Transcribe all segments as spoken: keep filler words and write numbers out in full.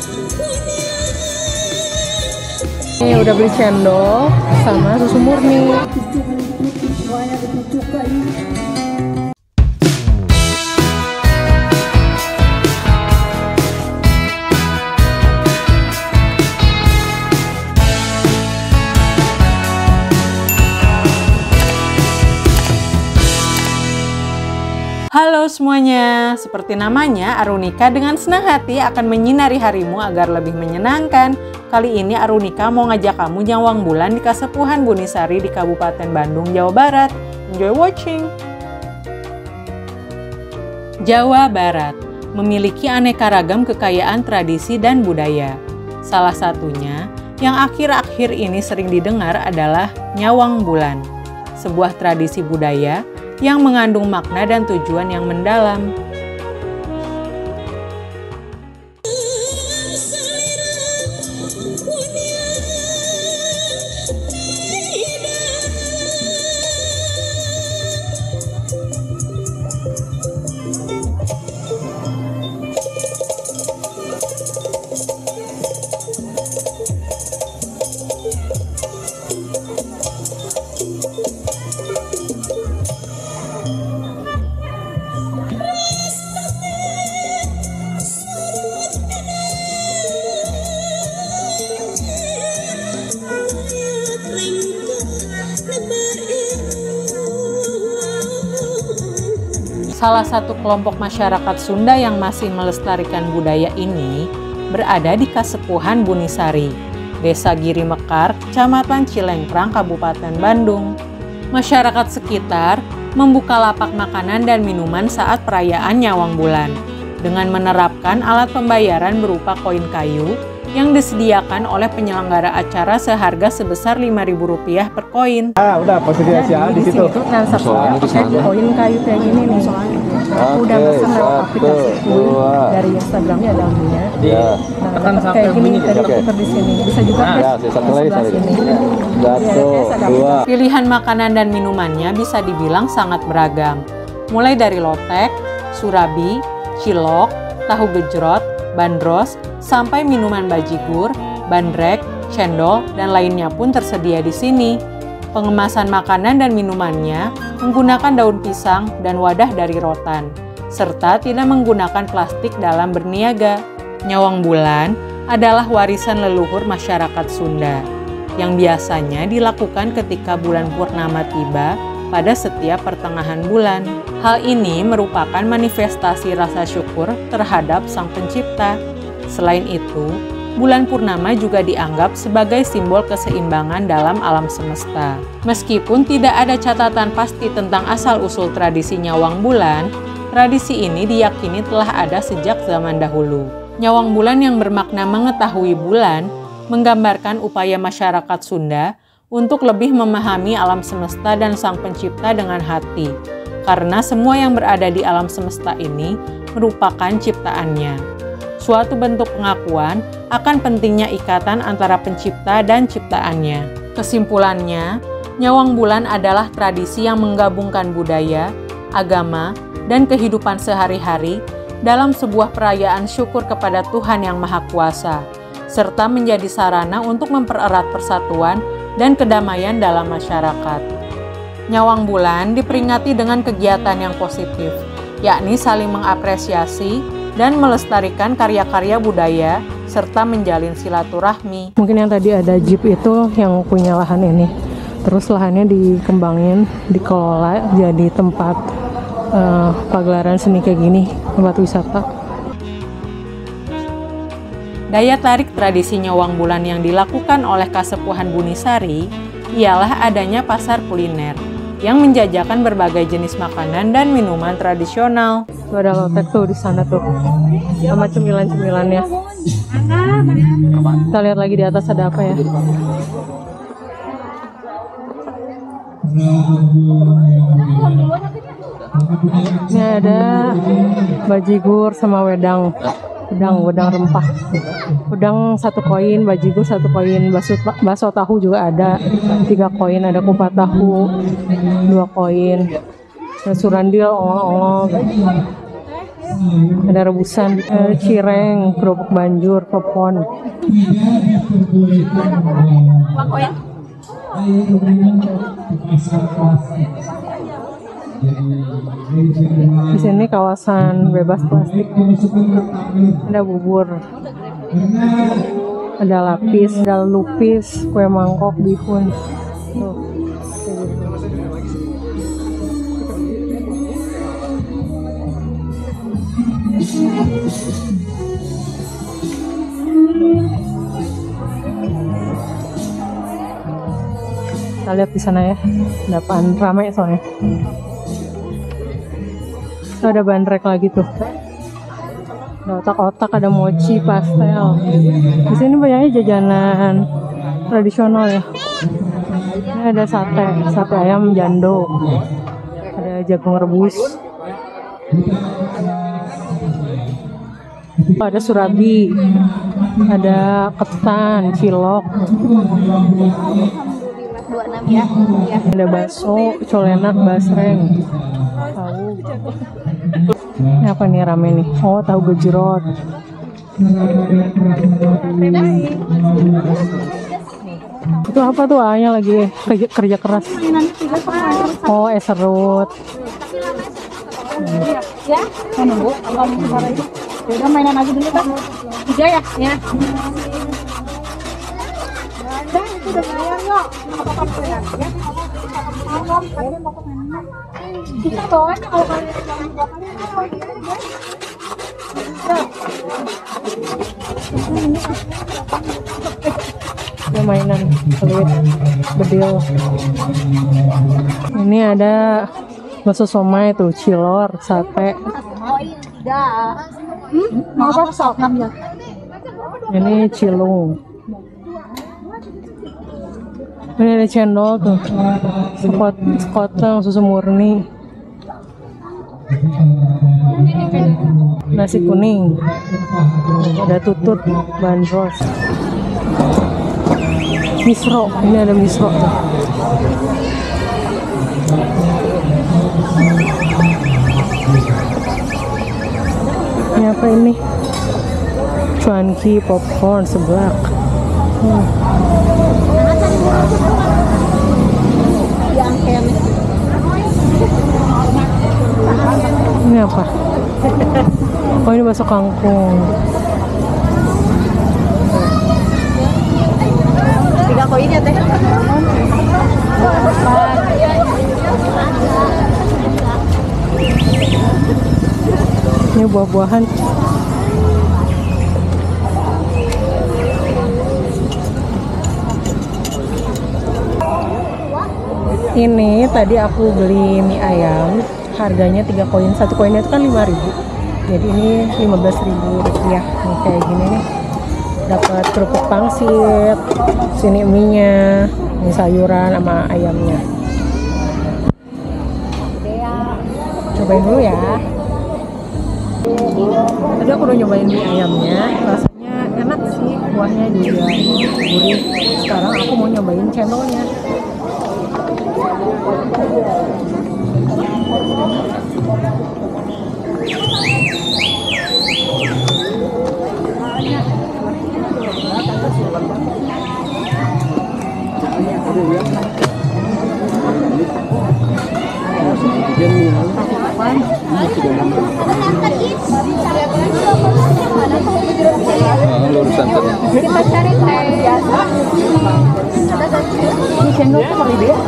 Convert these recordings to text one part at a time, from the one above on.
Ini udah beli cendol sama susu murni. Halo semuanya, seperti namanya, Arunika dengan senang hati akan menyinari harimu agar lebih menyenangkan. Kali ini Arunika mau ngajak kamu nyawang bulan di Kasepuhan Bunisari di Kabupaten Bandung, Jawa Barat. Enjoy watching! Jawa Barat memiliki aneka ragam kekayaan tradisi dan budaya. Salah satunya yang akhir-akhir ini sering didengar adalah nyawang bulan, sebuah tradisi budaya yang mengandung makna dan tujuan yang mendalam. Salah satu kelompok masyarakat Sunda yang masih melestarikan budaya ini berada di Kasepuhan Bunisari, Desa Giri Mekar, Kecamatan Cilengkrang, Kabupaten Bandung. Masyarakat sekitar membuka lapak makanan dan minuman saat perayaan nyawang bulan dengan menerapkan alat pembayaran berupa koin kayu yang disediakan oleh penyelenggara acara seharga sebesar lima ribu rupiah per koin. Ah, udah posisi Asia di situ. Nah, soalnya koin kayu kayak gini nih soalnya. Aku udah pesan lewat aplikasi dari Instagramnya ada linknya. Iya. Nah, kayak gini tadi tuker di sini. Bisa juga nah, ya, satu lagi satu lagi. Satu, dua. Pilihan makanan dan minumannya bisa dibilang sangat beragam. Mulai dari lotek, surabi, cilok, tahu gejrot, bandros, sampai minuman bajigur, bandrek, cendol, dan lainnya pun tersedia di sini. Pengemasan makanan dan minumannya menggunakan daun pisang dan wadah dari rotan, serta tidak menggunakan plastik dalam berniaga. Nyawang bulan adalah warisan leluhur masyarakat Sunda, yang biasanya dilakukan ketika bulan purnama tiba pada setiap pertengahan bulan. Hal ini merupakan manifestasi rasa syukur terhadap Sang Pencipta. Selain itu, bulan purnama juga dianggap sebagai simbol keseimbangan dalam alam semesta. Meskipun tidak ada catatan pasti tentang asal-usul tradisi nyawang bulan, tradisi ini diyakini telah ada sejak zaman dahulu. Nyawang bulan yang bermakna mengetahui bulan menggambarkan upaya masyarakat Sunda untuk lebih memahami alam semesta dan Sang Pencipta dengan hati, karena semua yang berada di alam semesta ini merupakan ciptaannya. Suatu bentuk pengakuan akan pentingnya ikatan antara pencipta dan ciptaannya. Kesimpulannya, nyawang bulan adalah tradisi yang menggabungkan budaya, agama, dan kehidupan sehari-hari dalam sebuah perayaan syukur kepada Tuhan Yang Maha Kuasa, serta menjadi sarana untuk mempererat persatuan dan kedamaian dalam masyarakat. Nyawang bulan diperingati dengan kegiatan yang positif, yakni saling mengapresiasi dan melestarikan karya-karya budaya, serta menjalin silaturahmi. Mungkin yang tadi ada jeep itu yang punya lahan ini. Terus lahannya dikembangin, dikelola jadi tempat uh, pagelaran seni kayak gini, tempat wisata. Daya tarik tradisi nyawang bulan yang dilakukan oleh Kasepuhan Bunisari ialah adanya pasar kuliner yang menjajakan berbagai jenis makanan dan minuman tradisional. Tuh ada lotek tuh di sana tuh, sama cemilan-cemilannya. Kita lihat lagi di atas ada apa ya? Ini ada bajigur sama wedang. Udang, udang rempah. Udang satu koin, bajigur satu koin, bakso, bakso tahu juga ada tiga koin, ada kupat tahu dua koin, ada surandil, ongol-ongol. Ada rebusan, ada cireng, kerupuk banjur, popcorn. Di sini kawasan bebas plastik. Ada bubur, ada lapis, ada lupis, kue mangkok, bihun. Tuh. Kita lihat di sana ya, depan ramai soalnya. Tuh ada bandrek lagi tuh. Ada otak-otak, ada mochi, pastel. Di sini banyaknya jajanan tradisional ya. Ini ada sate, sate ayam jando. Ada jagung rebus. Ada surabi, ada ketan, cilok, ada bakso, colenak, basreng, tahu. Ini apa nih rame nih? Oh, tahu gejrot. Itu apa tuh? A-nya lagi kerja, kerja keras. Oh, es serut. Ya, saya nunggu. Udah mainan aja dulu kan? Tiga ya? Ya. Ada itu udah bayar kok. Apa-apa bayar ya? Malam, kalian mau ke mana? Bisa bawa aja kalau kalian mau kalian mau Ada mainan peluit, bedil. Ini ada bakso somai tuh, cilor, sate. Hmm? Mau apa sok ngambil? Ini cilung. Ini ada cendol tuh, sekot, sekoteng susu murni. Nasi kuning, ada tutut, bandros. Misro, ini ada misro tuh. Ini apa ini? Cuanki, popcorn, seblak. Hmm. Ini apa? Oh, ini bakso kangkung. Tiga koin ya teh. Ini buah-buahan. Ini tadi aku beli mie ayam, harganya tiga koin. Satu koinnya itu kan lima ribu. Jadi ini lima belas ribu rupiah. Nih kayak gini nih. Dapat kerupuk pangsit, sini mie-nya, ini sayuran sama ayamnya. Cobain dulu ya. Tadi aku udah nyobain mie ayamnya, rasanya enak sih, kuahnya juga gurih. Sekarang aku mau nyobain cendolnya. Lurusan tadi. Kita cari teh biasa. Ini cendol tuh kali dia.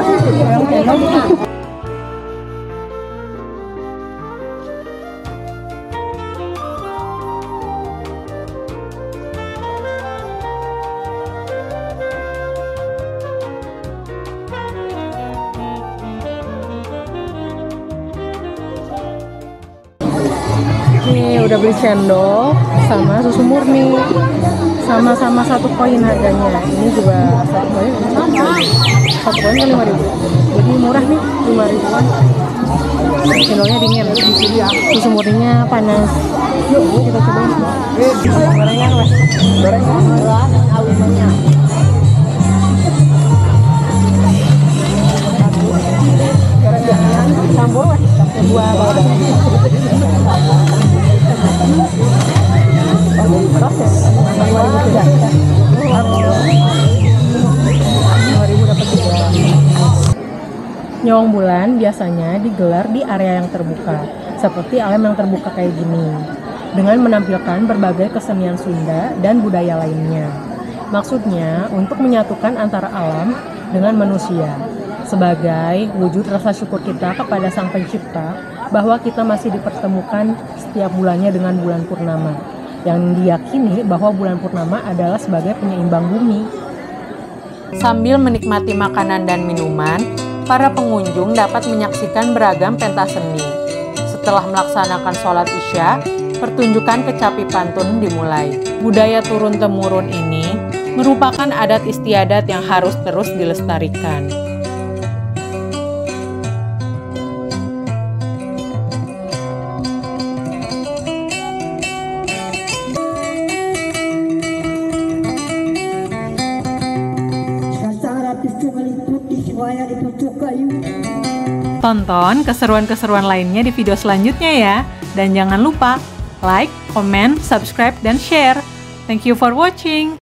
Nih udah beli cendol sama susu murni, sama-sama satu koin harganya. Ini juga satu koin sama, satu koin kan lima ribu. Jadi murah nih, lima ribuan. Cendolnya dingin, susu murninya panas. Yuk kita cobain. Gorengan lah, gorengan awalnya. Gorengan campur lah, dua kalau Nyawang bulan biasanya digelar di area yang terbuka, seperti alam yang terbuka kayak gini, dengan menampilkan berbagai kesenian Sunda dan budaya lainnya. Maksudnya untuk menyatukan antara alam dengan manusia, sebagai wujud rasa syukur kita kepada Sang Pencipta bahwa kita masih dipertemukan setiap bulannya dengan bulan purnama, yang diyakini bahwa bulan purnama adalah sebagai penyeimbang bumi. Sambil menikmati makanan dan minuman, para pengunjung dapat menyaksikan beragam pentas seni. Setelah melaksanakan sholat Isya, pertunjukan kecapi pantun dimulai. Budaya turun-temurun ini merupakan adat istiadat yang harus terus dilestarikan. Tonton keseruan-keseruan lainnya di video selanjutnya ya. Dan jangan lupa like, comment, subscribe, dan share. Thank you for watching.